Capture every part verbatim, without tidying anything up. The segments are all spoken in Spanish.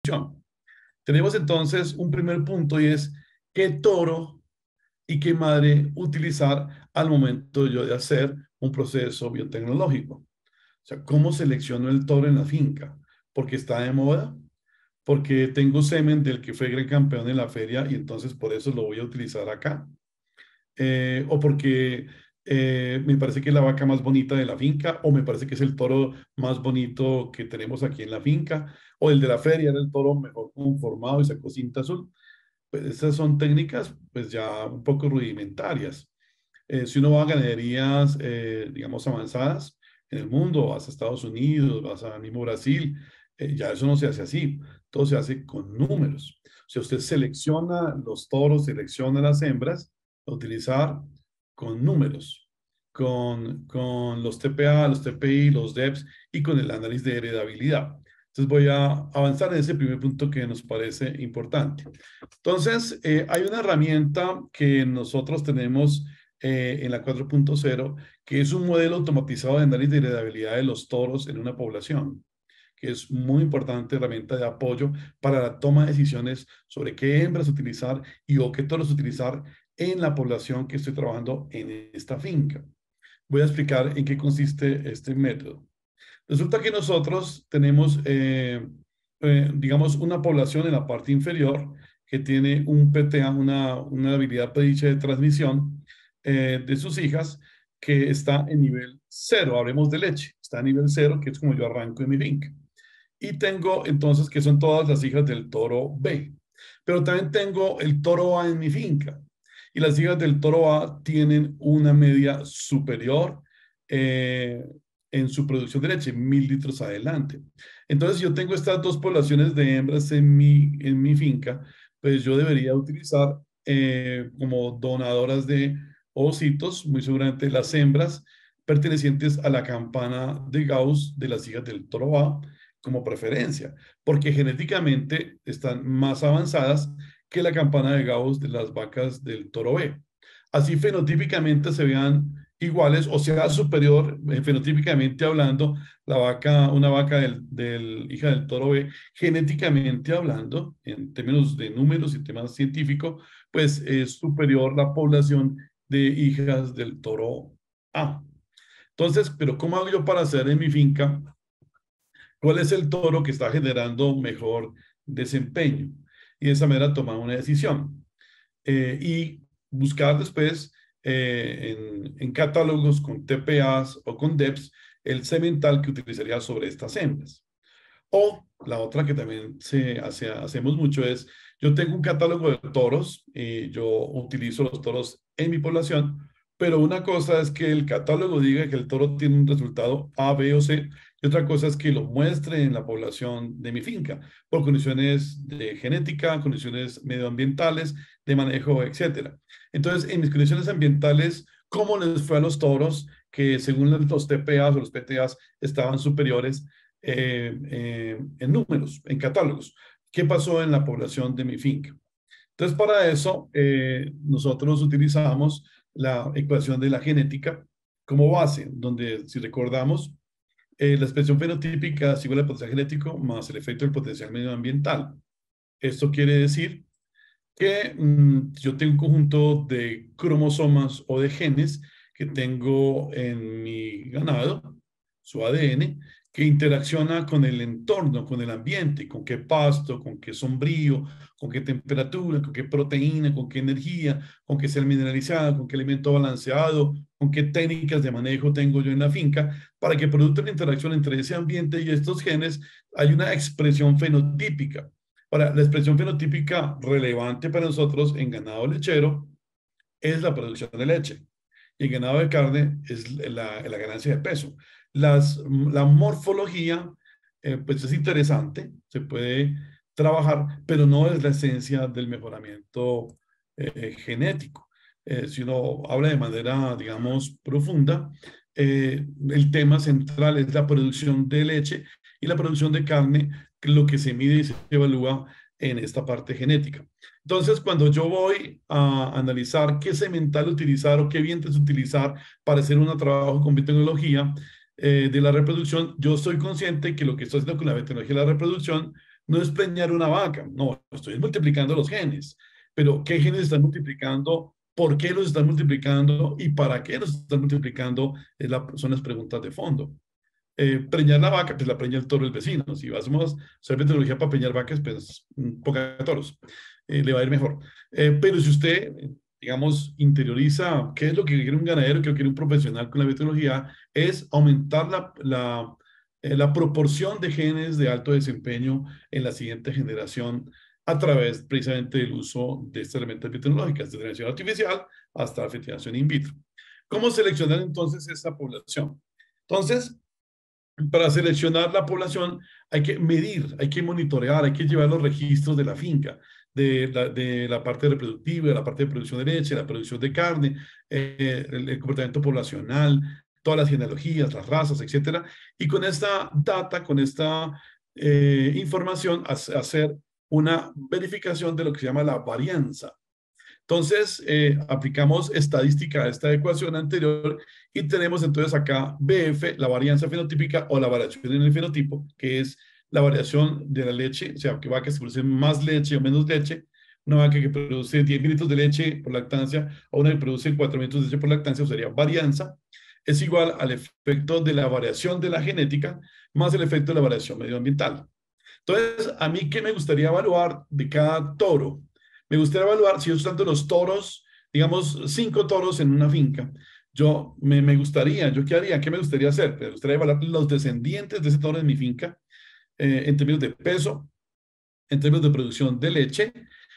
reproducción. Tenemos entonces un primer punto y es qué toro y qué madre utilizar al momento yo de hacer un proceso biotecnológico. O sea, ¿cómo selecciono el toro en la finca? ¿Porque está de moda? ¿Porque tengo semen del que fue gran campeón en la feria y entonces por eso lo voy a utilizar acá? Eh, ¿o porque eh, me parece que es la vaca más bonita de la finca? ¿O me parece que es el toro más bonito que tenemos aquí en la finca? ¿O el de la feria era el toro mejor conformado y sacó cinta azul? Pues estas son técnicas pues ya un poco rudimentarias. Eh, si uno va a ganaderías, eh, digamos, avanzadas en el mundo, vas a Estados Unidos, vas a mismo Brasil, eh, ya eso no se hace así, todo se hace con números. O sea, usted selecciona los toros, selecciona las hembras, a utilizar con números, con, con los T P A, los T P I, los D E P S y con el análisis de heredabilidad. Entonces voy a avanzar en ese primer punto que nos parece importante. Entonces, eh, hay una herramienta que nosotros tenemos eh, en la cuatro punto cero, que es un modelo automatizado de análisis de heredabilidad de los toros en una población, que es muy importante herramienta de apoyo para la toma de decisiones sobre qué hembras utilizar y o qué toros utilizar en la población que estoy trabajando en esta finca. Voy a explicar en qué consiste este método. Resulta que nosotros tenemos, eh, eh, digamos, una población en la parte inferior que tiene un P T A, una, una habilidad predicha de transmisión eh, de sus hijas que está en nivel cero. Hablemos de leche, está a nivel cero, que es como yo arranco en mi finca. Y tengo entonces que son todas las hijas del toro B. Pero también tengo el toro A en mi finca. Y las hijas del toro A tienen una media superior eh, en su producción de leche, mil litros adelante. Entonces, yo tengo estas dos poblaciones de hembras en mi, en mi finca, pues yo debería utilizar eh, como donadoras de ovocitos, muy seguramente las hembras pertenecientes a la campana de Gauss de las hijas del toro A como preferencia, porque genéticamente están más avanzadas que la campana de Gauss de las vacas del toro B. Así fenotípicamente se vean iguales o sea superior, eh, fenotípicamente hablando, la vaca, una vaca del, del hija del toro B, genéticamente hablando, en términos de números y temas científicos, pues es superior la población de hijas del toro A. Entonces, pero ¿cómo hago yo para hacer en mi finca cuál es el toro que está generando mejor desempeño? Y de esa manera tomar una decisión. Eh, y buscar después eh, en, en, catálogos con T P As o con D E P S el semental que utilizaría sobre estas hembras. O la otra que también se hace, hacemos mucho es, yo tengo un catálogo de toros y yo utilizo los toros en mi población, pero una cosa es que el catálogo diga que el toro tiene un resultado A, B o C, y otra cosa es que lo muestre en la población de mi finca, por condiciones de genética, condiciones medioambientales, de manejo, etcétera. Entonces, en mis condiciones ambientales, ¿cómo les fue a los toros que según los T P As o los P T As estaban superiores eh, eh, en números, en catálogos? ¿Qué pasó en la población de mi finca? Entonces, para eso, eh, nosotros utilizamos la ecuación de la genética como base, donde, si recordamos, eh, la expresión fenotípica es igual al potencial genético más el efecto del potencial medioambiental. Esto quiere decir que mmm, yo tengo un conjunto de cromosomas o de genes que tengo en mi ganado, su A D N, que interacciona con el entorno, con el ambiente, con qué pasto, con qué sombrío, con qué temperatura, con qué proteína, con qué energía, con qué sal mineralizada, con qué alimento balanceado, con qué técnicas de manejo tengo yo en la finca, para que producto de la interacción entre ese ambiente y estos genes hay una expresión fenotípica. Ahora, la expresión fenotípica relevante para nosotros en ganado lechero es la producción de leche. Y en ganado de carne es la, la ganancia de peso. Las, la morfología, eh, pues es interesante, se puede trabajar, pero no es la esencia del mejoramiento eh, genético. Eh, si uno habla de manera, digamos, profunda, eh, el tema central es la producción de leche y la producción de carne, lo que se mide y se evalúa en esta parte genética. Entonces, cuando yo voy a analizar qué semental utilizar o qué vientres utilizar para hacer un trabajo con biotecnología eh, de la reproducción, yo soy consciente que lo que estoy haciendo con la biotecnología de la reproducción no es preñar una vaca, no, estoy multiplicando los genes. Pero ¿qué genes están multiplicando? ¿Por qué los están multiplicando? ¿Y para qué los están multiplicando? Es la, son las preguntas de fondo. Eh, preñar la vaca, pues la preña el toro del vecino. Si vamos a usar metodología para preñar vacas, pues mm, poca toros. Eh, le va a ir mejor. Eh, pero si usted, digamos, interioriza qué es lo que quiere un ganadero, qué quiere un profesional con la biotecnología, es aumentar la, la, eh, la proporción de genes de alto desempeño en la siguiente generación a través precisamente del uso de estas herramientas biotecnológicas, desde la selección artificial hasta la fertilización in vitro. ¿Cómo seleccionar entonces esta población? Entonces, para seleccionar la población hay que medir, hay que monitorear, hay que llevar los registros de la finca, de la, de la parte reproductiva, de la parte de producción de leche, la producción de carne, eh, el, el comportamiento poblacional, todas las genealogías, las razas, etcétera. Y con esta data, con esta eh, información, hacer una verificación de lo que se llama la varianza. Entonces, eh, aplicamos estadística a esta ecuación anterior y tenemos entonces acá B F, la varianza fenotípica o la variación en el fenotipo, que es la variación de la leche, o sea, que vacas que producen más leche o menos leche, una vaca que produce diez minutos de leche por lactancia o una que produce cuatro minutos de leche por lactancia, o sería varianza, es igual al efecto de la variación de la genética más el efecto de la variación medioambiental. Entonces, a mí, ¿qué me gustaría evaluar de cada toro? Me gustaría evaluar, si yo estoy dando los toros, digamos, cinco toros en una finca, yo me, me gustaría, ¿yo qué haría? ¿Qué me gustaría hacer? Me gustaría evaluar los descendientes de ese toro en mi finca, eh, en términos de peso, en términos de producción de leche,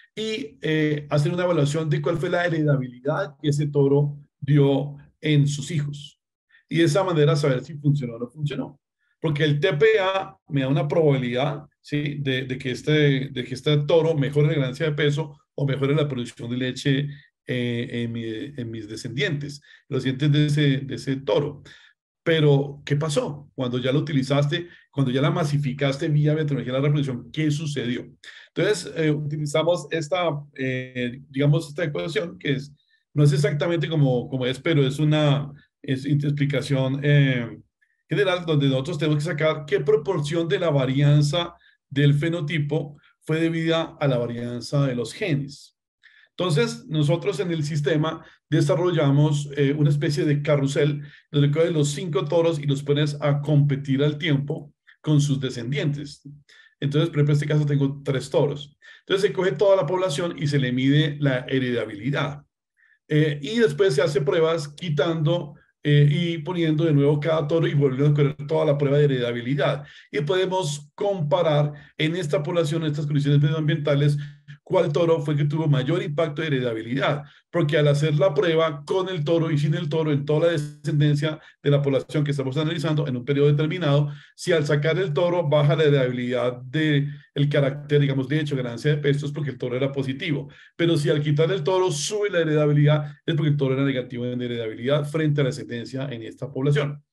y eh, hacer una evaluación de cuál fue la heredabilidad que ese toro dio en sus hijos. Y de esa manera saber si funcionó o no funcionó. Porque el T P A me da una probabilidad, ¿sí? de, de, que este, de que este toro mejore la ganancia de peso o mejore la producción de leche eh, en, mi, en, mis descendientes, los dientes de ese, de ese toro. Pero, ¿qué pasó? Cuando ya lo utilizaste, cuando ya la masificaste vía metodología de la reproducción, ¿qué sucedió? Entonces, eh, utilizamos esta, eh, digamos, esta ecuación, que es, no es exactamente como, como es, pero es una es explicación eh, general, donde nosotros tenemos que sacar qué proporción de la varianza del fenotipo fue debida a la varianza de los genes. Entonces, nosotros en el sistema desarrollamos eh, una especie de carrusel donde coges los cinco toros y los pones a competir al tiempo con sus descendientes. Entonces, por ejemplo, en este caso tengo tres toros. Entonces, se coge toda la población y se le mide la heredabilidad. Eh, y después se hace pruebas quitando eh, y poniendo de nuevo cada toro y volviendo a correr toda la prueba de heredabilidad. Y podemos comparar en esta población, en estas condiciones medioambientales, cuál toro fue que tuvo mayor impacto de heredabilidad, porque al hacer la prueba con el toro y sin el toro en toda la descendencia de la población que estamos analizando en un periodo determinado, si al sacar el toro baja la heredabilidad del carácter, digamos, de hecho, ganancia de peso, es porque el toro era positivo, pero si al quitar el toro sube la heredabilidad, es porque el toro era negativo en heredabilidad frente a la descendencia en esta población.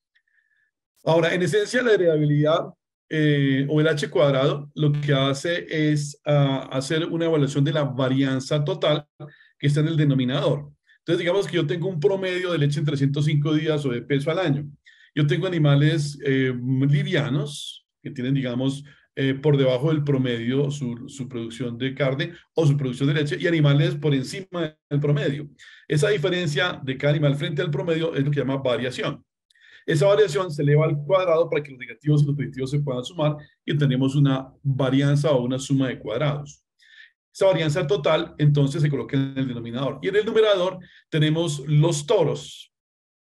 Ahora, en esencia, la heredabilidad eh, o el H cuadrado lo que hace es uh, hacer una evaluación de la varianza total que está en el denominador. Entonces, digamos que yo tengo un promedio de leche en trescientos cinco días o de peso al año. Yo tengo animales eh, livianos que tienen, digamos, eh, por debajo del promedio su, su producción de carne o su producción de leche y animales por encima del promedio. Esa diferencia de cada animal frente al promedio es lo que se llama variación. Esa variación se eleva al cuadrado para que los negativos y los positivos se puedan sumar y tenemos una varianza o una suma de cuadrados. Esa varianza total entonces se coloca en el denominador. Y en el numerador tenemos los toros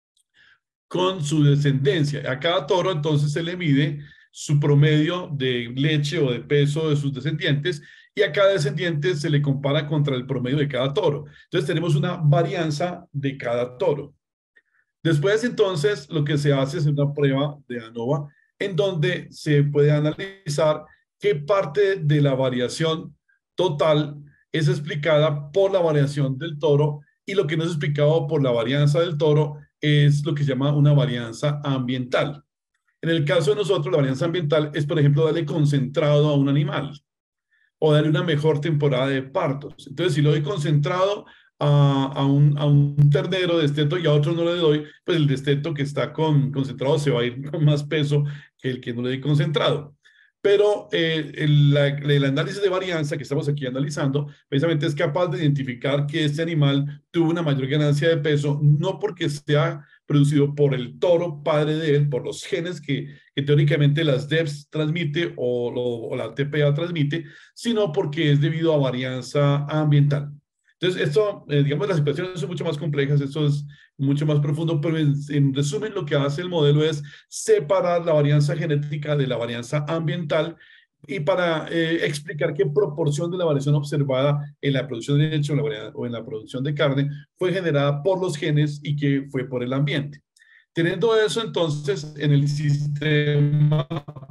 con su descendencia. A cada toro entonces se le mide su promedio de leche o de peso de sus descendientes y a cada descendiente se le compara contra el promedio de cada toro. Entonces tenemos una varianza de cada toro. Después, entonces, lo que se hace es una prueba de ANOVA en donde se puede analizar qué parte de la variación total es explicada por la variación del toro y lo que no es explicado por la varianza del toro es lo que se llama una varianza ambiental. En el caso de nosotros, la varianza ambiental es, por ejemplo, darle concentrado a un animal o darle una mejor temporada de partos. Entonces, si lo doy concentrado a, a, un, a un ternero de desteto y a otro no le doy, pues el desteto que está con, concentrado se va a ir con más peso que el que no le doy concentrado. Pero eh, el, la- el análisis de varianza que estamos aquí analizando, precisamente es capaz de identificar que este animal tuvo una mayor ganancia de peso, no porque sea producido por el toro padre de él, por los genes que, que teóricamente las D E P S transmite o, lo- o la T P A transmite, sino porque es debido a varianza ambiental. Entonces, esto, eh, digamos, las situaciones son mucho más complejas, esto es mucho más profundo, pero en, en resumen lo que hace el modelo es separar la varianza genética de la varianza ambiental y para eh, explicar qué proporción de la variación observada en la producción de leche o, la, o en la producción de carne fue generada por los genes y qué fue por el ambiente. Teniendo eso, entonces, en el sistema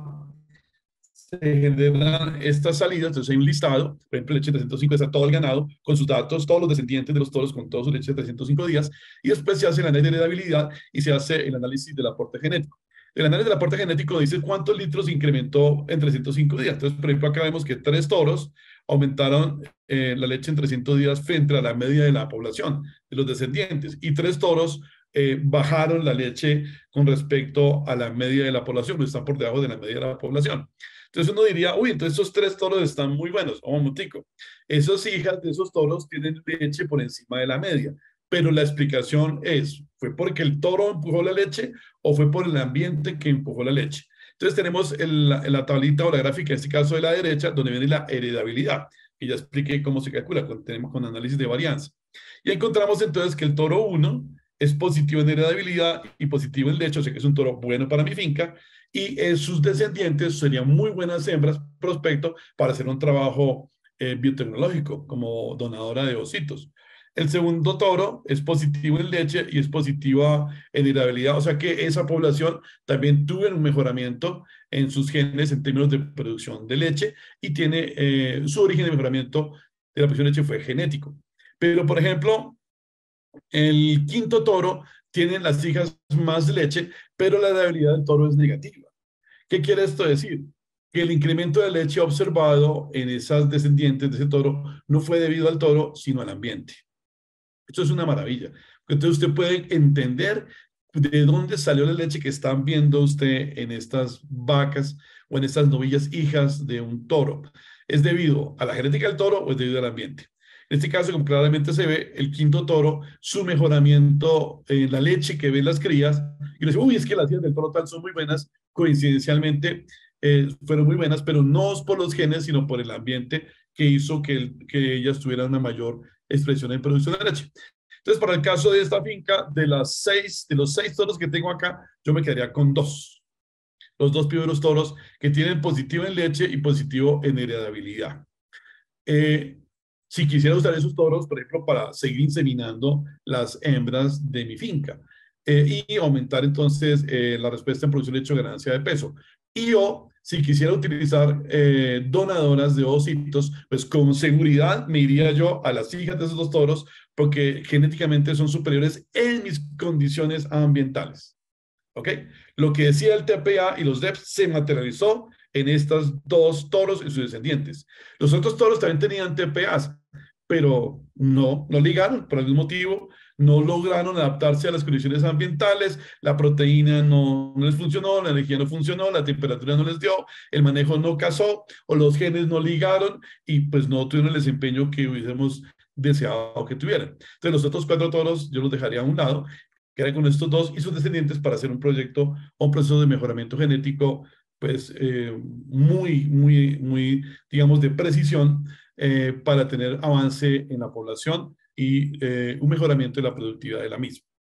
se generan estas salidas, entonces hay un listado, por ejemplo, leche trescientos cinco está todo el ganado, con sus datos, todos los descendientes de los toros con toda su leche de trescientos cinco días, y después se hace el análisis de heredabilidad y se hace el análisis del aporte genético. El análisis del aporte genético dice cuántos litros incrementó en trescientos cinco días. Entonces, por ejemplo, acá vemos que tres toros aumentaron eh, la leche en trescientos días frente a la media de la población, de los descendientes, y tres toros eh, bajaron la leche con respecto a la media de la población, o están por debajo de la media de la población. Entonces uno diría, uy, entonces esos tres toros están muy buenos. Oh, un momentico. Esas hijas de esos toros tienen leche por encima de la media. Pero la explicación es, ¿fue porque el toro empujó la leche o fue por el ambiente que empujó la leche? Entonces tenemos el, la, la tablita o la gráfica, en este caso de la derecha, donde viene la heredabilidad, que ya expliqué cómo se calcula con, tenemos con análisis de varianza. Y encontramos entonces que el toro uno es positivo en heredabilidad y positivo en leche, o sea que es un toro bueno para mi finca, y eh, sus descendientes serían muy buenas hembras prospecto para hacer un trabajo eh, biotecnológico como donadora de ositos. El segundo toro es positivo en leche y es positiva en heredabilidad, o sea que esa población también tuvo un mejoramiento en sus genes en términos de producción de leche y tiene eh, su origen de mejoramiento de la producción de leche fue genético. Pero, por ejemplo, el quinto toro tiene las hijas más leche, pero la heredabilidad del toro es negativa. ¿Qué quiere esto decir? Que el incremento de leche observado en esas descendientes de ese toro no fue debido al toro, sino al ambiente. Esto es una maravilla. Entonces usted puede entender de dónde salió la leche que están viendo usted en estas vacas o en estas novillas hijas de un toro. ¿Es debido a la genética del toro o es debido al ambiente? En este caso, como claramente se ve, el quinto toro, su mejoramiento en la leche que ven las crías, y le dice, uy, es que las hijas del toro tal son muy buenas, coincidencialmente eh, fueron muy buenas, pero no por los genes, sino por el ambiente que hizo que, el, que ellas tuvieran una mayor expresión en producción de leche. Entonces, para el caso de esta finca, de las seis, de los seis toros que tengo acá, yo me quedaría con dos. Los dos primeros toros que tienen positivo en leche y positivo en heredabilidad. Eh, si quisiera usar esos toros, por ejemplo, para seguir inseminando las hembras de mi finca eh, y aumentar entonces eh, la respuesta en producción de leche o ganancia de peso. Y o si quisiera utilizar eh, donadoras de ositos, pues con seguridad me iría yo a las hijas de esos dos toros porque genéticamente son superiores en mis condiciones ambientales. ¿Ok? Lo que decía el T P A y los D E P S se materializó en estos dos toros y sus descendientes. Los otros toros también tenían T P As, pero no, no ligaron por algún motivo, no lograron adaptarse a las condiciones ambientales, la proteína no, no les funcionó, la energía no funcionó, la temperatura no les dio, el manejo no casó o los genes no ligaron y pues no tuvieron el desempeño que hubiésemos deseado que tuvieran. Entonces los otros cuatro toros yo los dejaría a un lado, quedaría con estos dos y sus descendientes para hacer un proyecto o un proceso de mejoramiento genético pues eh, muy, muy, muy, digamos, de precisión eh, para tener avance en la población y eh, un mejoramiento de la productividad de la misma.